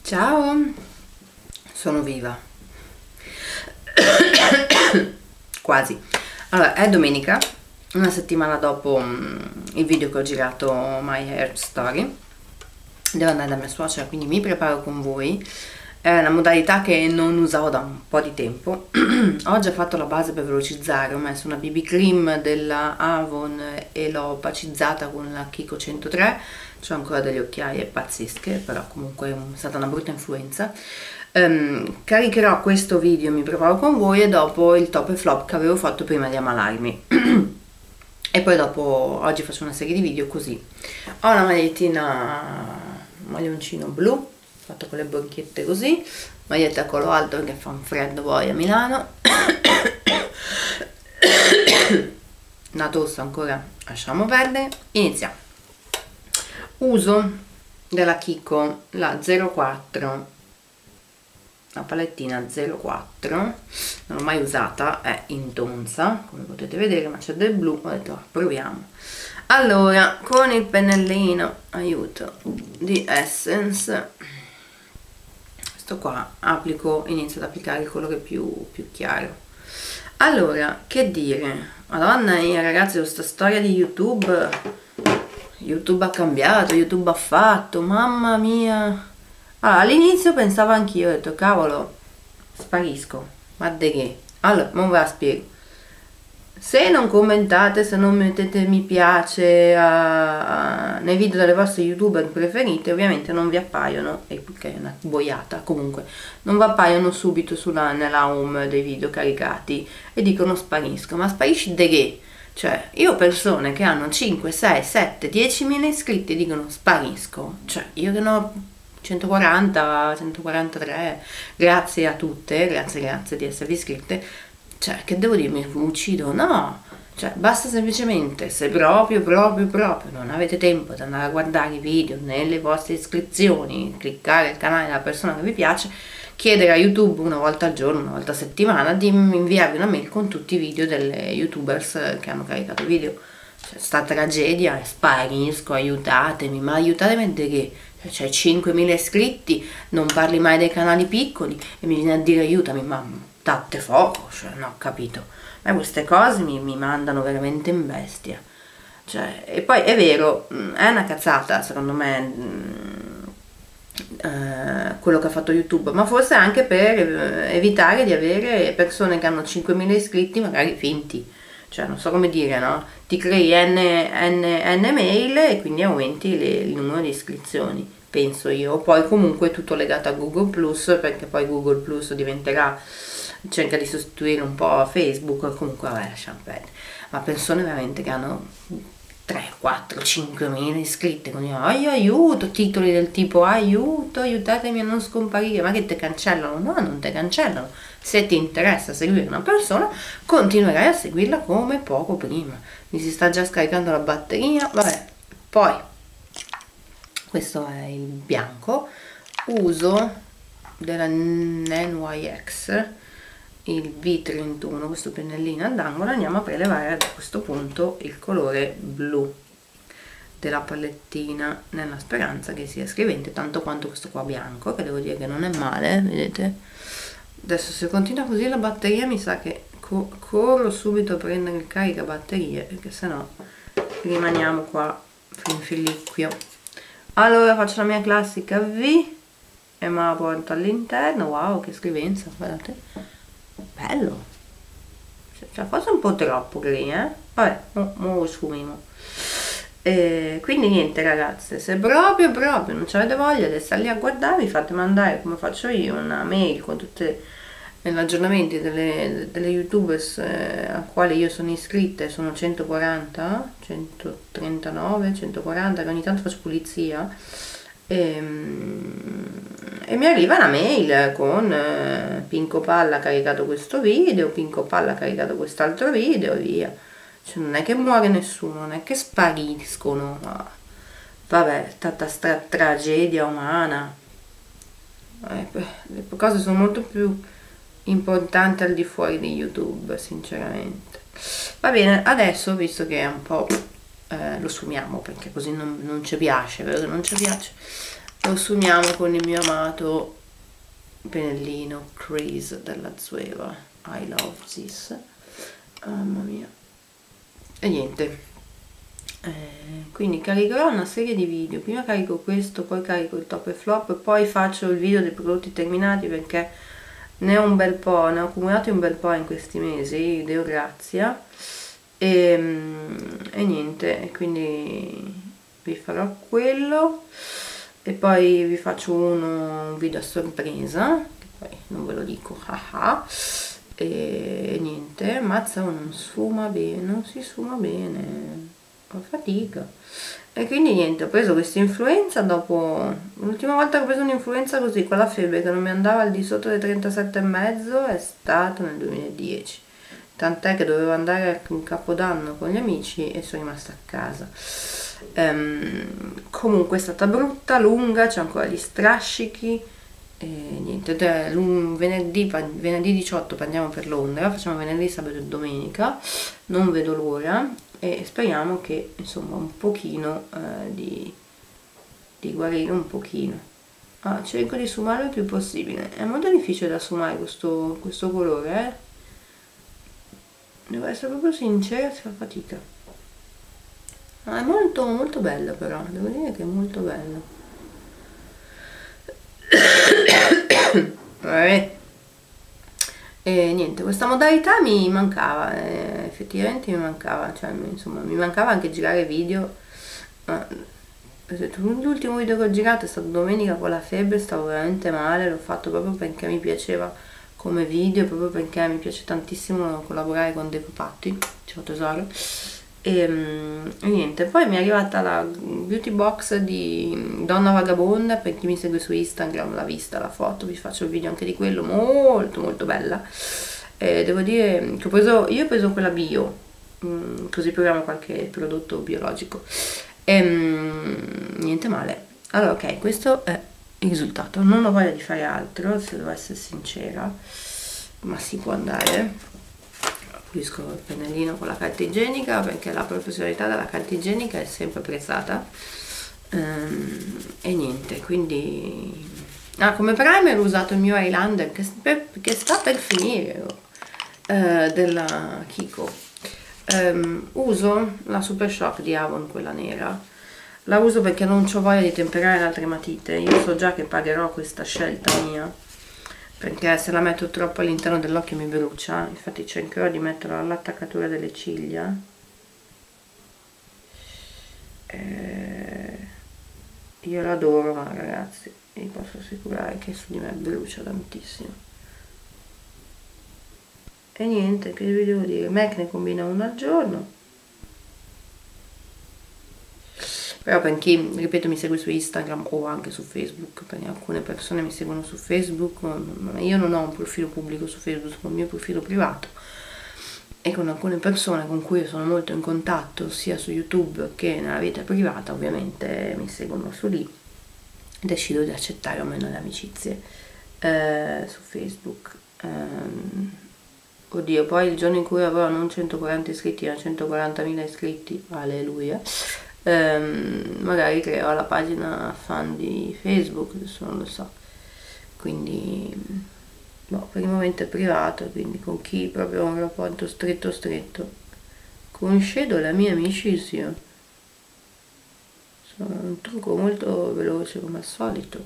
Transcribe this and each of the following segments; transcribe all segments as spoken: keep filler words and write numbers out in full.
Ciao, sono viva. Quasi. Allora, è domenica, una settimana dopo um, il video che ho girato My Hair Story. Devo andare da mia suocera, quindi mi preparo con voi. È una modalità che non usavo da un po' di tempo. Ho già fatto la base per velocizzare, ho messo una B B cream della Avon e l'ho opacizzata con la Kiko centotré. C'ho ancora delle occhiaie pazzesche, però comunque è stata una brutta influenza. Um, caricherò questo video, mi preparo con voi, e dopo il top e flop che avevo fatto prima di ammalarmi. E poi dopo, oggi faccio una serie di video così. Ho una magliettina, un maglioncino blu, fatto con le borchette così, maglietta a collo alto perché fa un freddo poi a Milano. Una tosse ancora, lasciamo perdere. Iniziamo. Uso della Kiko la zero quattro, la palettina zero quattro, non l'ho mai usata, è in tonza come potete vedere, ma c'è del blu, ho detto proviamo. Allora, con il pennellino, aiuto, di Essence, questo qua, applico, inizio ad applicare il colore più, più chiaro. Allora, che dire, madonna mia ragazzi, questa storia di YouTube, YouTube ha cambiato, YouTube ha fatto, mamma mia. Allora, all'inizio pensavo anch'io, ho detto cavolo, sparisco, ma de che? Allora, non ve la spiego. Se non commentate, se non mettete mi piace a, a, nei video delle vostre youtuber preferite, ovviamente non vi appaiono, e che è una boiata, comunque non vi appaiono subito sulla, nella home dei video caricati e dicono sparisco, ma sparisci de che? Cioè, io ho persone che hanno cinque, sei, sette, diecimila iscritti e dicono sparisco, cioè io che ne ho centoquaranta, centoquarantatré, grazie a tutte, grazie grazie di esservi iscritte, cioè che devo dirmi, uccido? No, cioè basta semplicemente, se proprio proprio proprio non avete tempo di andare a guardare i video nelle vostre iscrizioni, cliccare il canale della persona che vi piace, chiedere a YouTube una volta al giorno, una volta a settimana di inviarvi una mail con tutti i video delle youtubers che hanno caricato video. Cioè, sta tragedia, sparisco, aiutatemi, ma aiutatemi che c'hai cinquemila iscritti, non parli mai dei canali piccoli e mi viene a dire aiutami, ma date fuoco, cioè non ho capito. Ma queste cose mi, mi mandano veramente in bestia. Cioè, e poi è vero, è una cazzata secondo me eh, quello che ha fatto YouTube, ma forse anche per evitare di avere persone che hanno cinquemila iscritti magari finti. Cioè non so come dire, no? Ti crei n, n, n mail e quindi aumenti le, il numero di iscrizioni, penso io. Poi comunque tutto legato a Google Plus, perché poi Google Plus diventerà, cerca di sostituire un po' Facebook, comunque vabbè, lasciamo perdere. Ma persone veramente che hanno tre, quattro, cinquemila iscritti, con io aiuto, titoli del tipo aiuto, aiutatemi a non scomparire, ma che te cancellano? No, non te cancellano. Se ti interessa seguire una persona, continuerai a seguirla come poco prima. Mi si sta già scaricando la batteria, vabbè. Poi, questo è il bianco, uso della N Y X, il V trentuno, questo pennellino ad angolo. Andiamo a prelevare a questo punto il colore blu della palettina, nella speranza che sia scrivente tanto quanto questo qua bianco, che devo dire che non è male, vedete? Adesso se continua così la batteria mi sa che co corro subito a prendere il caricabatterie, perché sennò rimaniamo qua fin filicchio. Allora faccio la mia classica V e me la porto all'interno. Wow, che scrivenza, guardate, bello, cioè forse un po' troppo lì, eh? Vabbè, mo, mo lo sfumiamo. E quindi niente ragazze, se proprio proprio non avete voglia di stare lì a guardare, vi fate mandare, come faccio io, una mail con tutti gli aggiornamenti delle, delle youtubers eh, a quali io sono iscritta, sono centoquaranta, centotrentanove, centoquaranta, che ogni tanto faccio pulizia, e, e mi arriva una mail con eh, Pinco Palla ha caricato questo video, Pinco Palla ha caricato quest'altro video e via. Cioè, non è che muore nessuno, non è che spariscono, no. Vabbè, è stata sta tragedia umana. Eh, le cose sono molto più importanti al di fuori di YouTube, sinceramente. Va bene, adesso, visto che è un po' eh, lo sfumiamo, perché così non, non ci piace, vero che non ci piace, lo sfumiamo con il mio amato pennellino Crease della Zoeva. I love this, mamma mia. E niente, eh, quindi caricherò una serie di video, prima carico questo, poi carico il top e flop, poi faccio il video dei prodotti terminati, perché ne ho un bel po', ne ho accumulati un bel po' in questi mesi, Deo grazia, e, e niente, quindi vi farò quello e poi vi faccio uno, un video a sorpresa, che poi non ve lo dico, haha. E niente, mazza, non sfuma bene, non si sfuma bene, fa fatica. E quindi niente, ho preso questa influenza dopo, l'ultima volta che ho preso un'influenza così, con la febbre che non mi andava al di sotto dei trentasette e mezzo, è stato nel duemiladieci, tant'è che dovevo andare in Capodanno con gli amici e sono rimasta a casa. Um, comunque è stata brutta, lunga, c'è ancora gli strascichi. E niente, venerdì, venerdì diciotto andiamo per Londra, facciamo venerdì, sabato e domenica, non vedo l'ora e speriamo che insomma un pochino eh, di, di guarire un pochino. Ah, cerco di sfumare il più possibile, è molto difficile da sfumare questo, questo colore, eh? Devo essere proprio sincera, si fa fatica. Ah, è molto molto bello, però devo dire che è molto bello. E niente, questa modalità mi mancava, eh, effettivamente mi mancava, cioè insomma mi mancava anche girare video. L'ultimo video che ho girato è stato domenica con la febbre, stavo veramente male, l'ho fatto proprio perché mi piaceva come video, proprio perché mi piace tantissimo collaborare con dei pupatti, ciao tesoro. E, e niente, poi mi è arrivata la beauty box di Donna Vagabonda, per chi mi segue su Instagram l'ha vista la foto, vi faccio il video anche di quello, molto molto bella. E devo dire che ho preso, io ho preso quella bio, mh, così proviamo qualche prodotto biologico e mh, niente male. Allora ok, questo è il risultato, non ho voglia di fare altro se devo essere sincera, ma si può andare. Pulisco il pennellino con la carta igienica perché la professionalità della carta igienica è sempre apprezzata. Um, e niente, quindi ah, come primer ho usato il mio eyeliner che, che sta per finire, uh, della Kiko. Um, uso la Super Shock di Avon, quella nera, la uso perché non ho voglia di temperare altre matite, io so già che pagherò questa scelta mia, perché se la metto troppo all'interno dell'occhio mi brucia, infatti cercherò di metterla all'attaccatura delle ciglia. Eh, io l'adoro, ma ragazzi, vi posso assicurare che su di me brucia tantissimo. E niente, che vi devo dire, M A C ne combina una al giorno. Però per chi, ripeto, mi segue su Instagram o anche su Facebook, perché alcune persone mi seguono su Facebook, ma io non ho un profilo pubblico su Facebook, ho il mio profilo privato, e con alcune persone con cui sono molto in contatto sia su YouTube che nella vita privata, ovviamente mi seguono su lì, decido di accettare o meno le amicizie eh, su Facebook. Um, oddio, poi il giorno in cui avrò non centoquaranta iscritti ma centoquarantamila iscritti, alleluia, Um, magari creo la pagina fan di Facebook, adesso non lo so, quindi boh, per il momento è privato, quindi con chi proprio un rapporto stretto stretto concedo la mia amicizia. Sono un trucco molto veloce come al solito.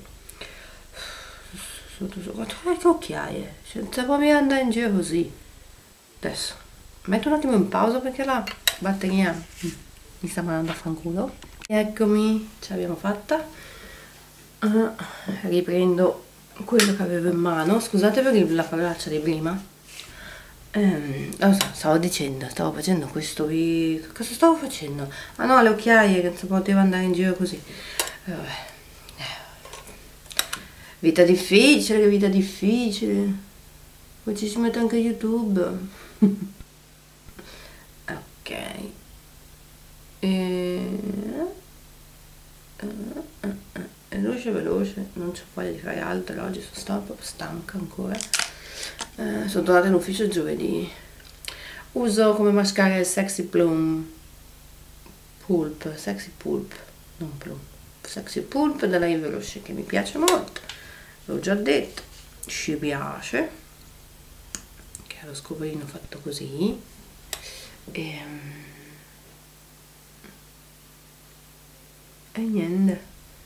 Sotto sotto, che occhiaie, senza poi andare in giro così. Adesso metto un attimo in pausa perché la batteria mi sta mandando a fanculo. Eccomi, ce l'abbiamo fatta. Uh, riprendo quello che avevo in mano. Scusate per la parolaccia di prima. Um, lo so, stavo dicendo, stavo facendo questo video. Cosa stavo facendo? Ah no, le occhiaie, che non si poteva andare in giro così. Vabbè. Vita difficile, che vita difficile. Poi ci si mette anche YouTube. Ok. E... veloce veloce, non c'ho voglia di fare altro oggi, sono stata proprio stanca ancora. Eh, sono tornata in ufficio giovedì. Uso come mascara il Sexy Plum Pulp, Sexy Pulp, non Plum, Sexy Pulp della Yves Rocher, che mi piace molto, l'ho già detto, ci piace, che è lo scovolino fatto così. E, e niente,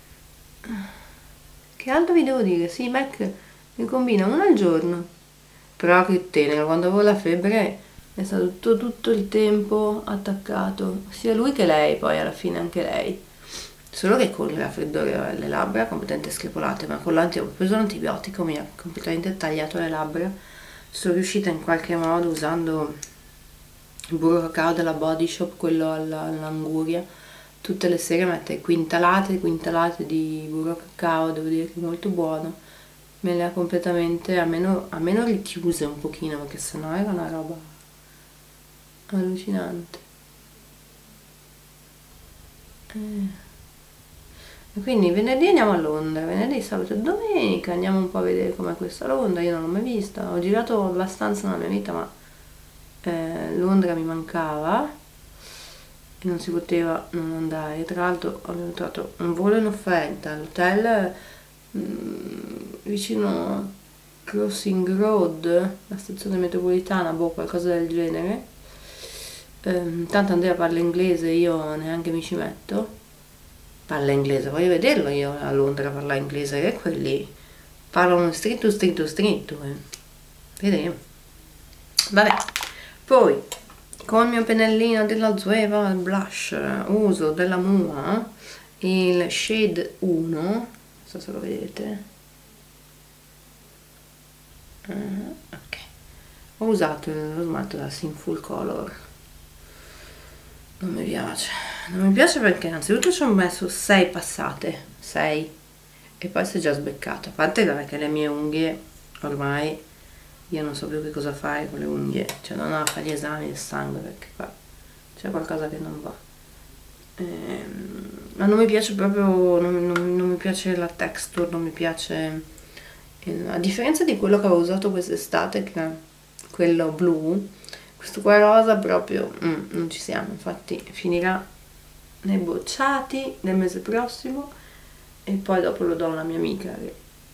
che altro vi devo dire? Sì, Mac mi combina uno al giorno, però che tenero, quando avevo la febbre è stato tutto, tutto il tempo attaccato, sia lui che lei, poi alla fine anche lei, solo che con il raffreddore alle labbra completamente screpolate, ma con l'antibiotico, ho preso l'antibiotico, mi ha completamente tagliato le labbra. Sono riuscita in qualche modo, usando il burro cacao della Body Shop, quello all'anguria, tutte le sere mettere quintalate e quintalate di burro cacao, devo dire che è molto buono, me le ha completamente, almeno, almeno richiuse un pochino, perché sennò era una roba allucinante. Eh. E quindi venerdì andiamo a Londra, venerdì, sabato e domenica andiamo un po' a vedere com'è questa Londra, io non l'ho mai vista, ho girato abbastanza nella mia vita, ma eh, Londra mi mancava e non si poteva non andare. Tra l'altro ho trovato un volo in offerta all'hotel vicino a Crossing Road, la stazione metropolitana, boh, qualcosa del genere. Ehm, tanto Andrea parla inglese, io neanche mi ci metto. Parla inglese, voglio vederlo io a Londra parlare inglese, che quelli parlano stritto stritto stritto, eh. Vedremo. Vabbè, poi con il mio pennellino della Zoeva blush uso della Mua il shade uno, non so se lo vedete. Uh, ok, ho usato lo smalto da Sinful Color, non mi piace, non mi piace perché innanzitutto ci ho messo sei passate, sei, e poi si è già sbeccato, a parte perché le mie unghie ormai io non so più che cosa fare con le unghie, cioè non ho a fare gli esami del sangue perché qua c'è qualcosa che non va. Ehm, ma non mi piace proprio, non, non, non mi piace la texture, non mi piace, il, a differenza di quello che avevo usato quest'estate, che è quello blu, questo qua rosa proprio mm, non ci siamo, infatti finirà nei bocciati del mese prossimo e poi dopo lo do a una mia amica, che,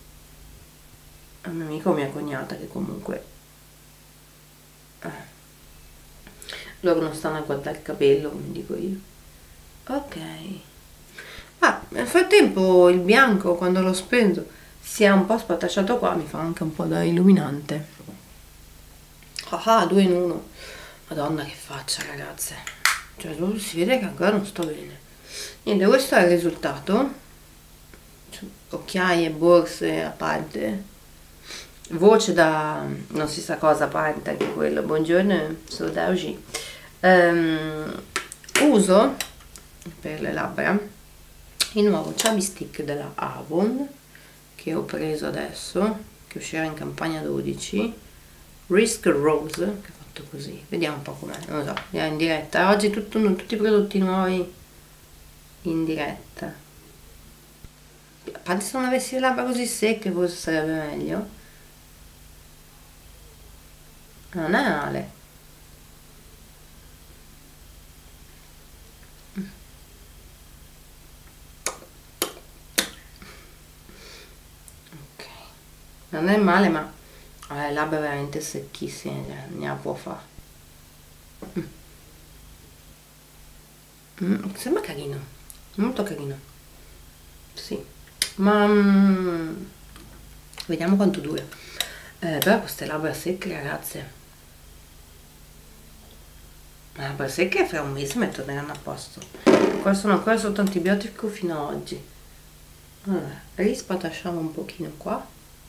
a mia amica o mia cognata, che comunque eh, loro non stanno a guardare il capello, come dico io. Ok, ma nel frattempo il bianco, quando l'ho spento, si è un po' spatacciato qua, mi fa anche un po' da illuminante. Ah ah, due in uno, madonna che faccia ragazze, cioè si vede che ancora non sto bene. Niente, questo è il risultato, occhiaie, borse a parte, voce da non si sa cosa a parte, anche quello, buongiorno, sono da oggi. Um, uso per le labbra il nuovo Chubby Stick della Avon, che ho preso adesso, che uscirà in campagna dodici, Risk Rose, che ho fatto così, vediamo un po' com'è, non lo so, vediamo in diretta, oggi tutto, tutti i prodotti nuovi in diretta, a parte se non avessi le labbra così secche forse sarebbe meglio, non è male. Ok, non è male, ma ha le labbra veramente secchissime, cioè, ne la può fare. Mm. Mm, sembra carino, molto carino, sì, ma mm, vediamo quanto dura. Eh, però queste labbra secche ragazze, le labbra secche fra un mese mi torneranno a posto. Qua sono ancora sotto antibiotico fino ad oggi. Allora, rispatasciamo un pochino qua.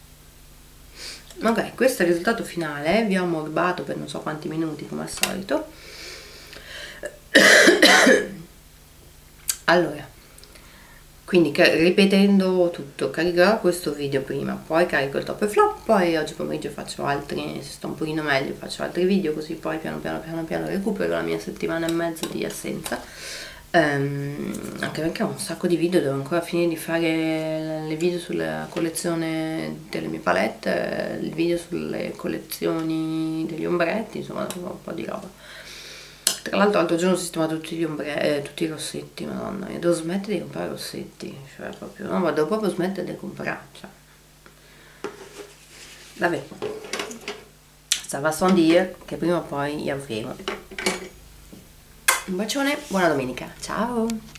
Ok, questo è il risultato finale, vi ho ammorbato per non so quanti minuti come al solito. Allora, quindi ripetendo tutto, caricherò questo video prima, poi carico il top e flop, poi oggi pomeriggio faccio altri, se sto un pochino meglio faccio altri video, così poi piano piano piano piano recupero la mia settimana e mezzo di assenza. Um, anche perché ho un sacco di video, devo ancora finire di fare le video sulla collezione delle mie palette, il video sulle collezioni degli ombretti, insomma un po' di roba. Tra l'altro l'altro giorno ho sistemato tutti gli ombre eh, tutti i rossetti, madonna, io devo smettere di comprare rossetti, cioè proprio, no, ma devo proprio smettere di comprare, cioè. Vabbè, ça va sans dire che prima o poi gli avremo. Un bacione, buona domenica, ciao!